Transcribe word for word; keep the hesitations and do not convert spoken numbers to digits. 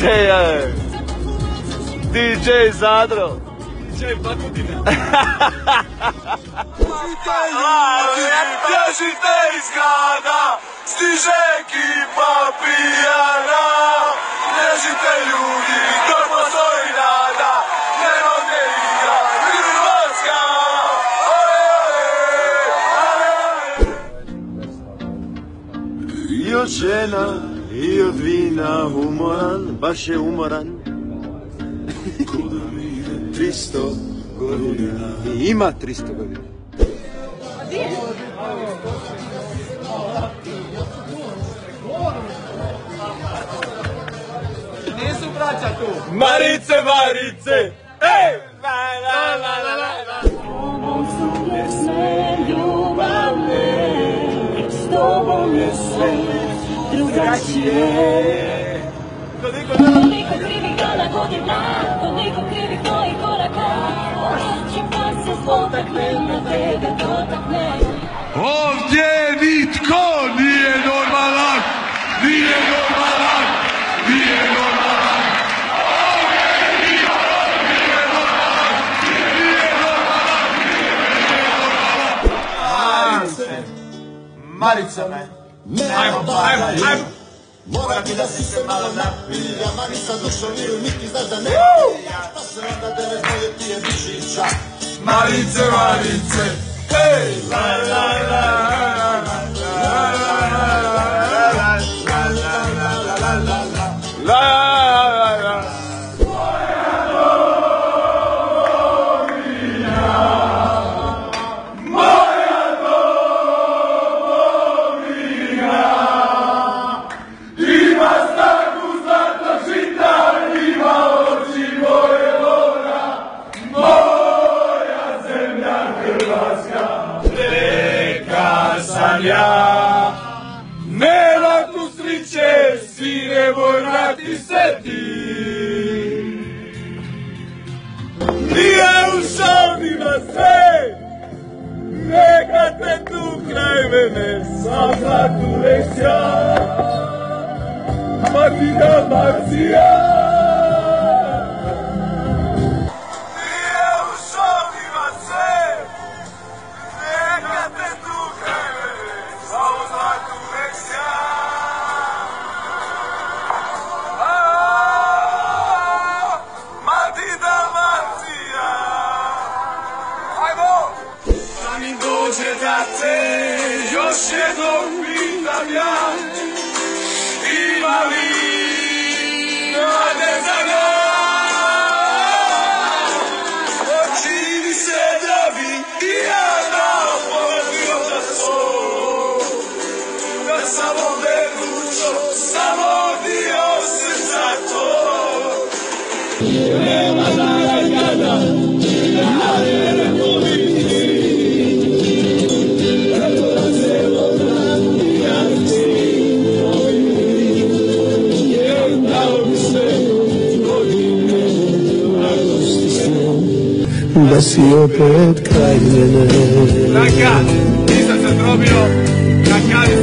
je D J Zadro. D J Pakodina. Bježite iz grada, stiže ekipa pijana. Bježite ljudi, dok postoji nada, nema gdje igra Hrvatska. I od žena, i od vina umoran, baš je umoran. tristo godina. I ima tristo godina. Nisu braća tu. Marice, Marice, ej! La, la, la, la, la. Ovo su pjesme ljubavne, s tobom je sve drugačije. Toliko krivih dana godina, toliko krivih mojih koraka. Osjećam kad se spotaknem, na tebe dotakne. Ovdje nitko nije normalan, nije normalan, nije normalan. Ovdje nitko nije normalan, nije normalan, nije normalan. Marice, Marice me. Ajmo, ajmo, ajmo. Mora bi da si se malo napija, ma nisam dušo miru, niti znaš da ne pija. Šta se onda devet moje pije dišića? Marice, Marice, ej! La, la, la, la, la, la, la. Reka sam ja, nema tu sriće, sine moj vrati se ti. Nije u šavnima sve, neka te tu kraj mene sam za tu lekcija. Matina Marcija. Dođe da te još jednom pitam ja, ima li nade za nas? Čini se da bi i ja napomenuo da svoj, da sam odlučio, samo dio srca to. Nema dana kada, da ne removiti. Da si opet kraj mene. Naka, nisam se probio, kakav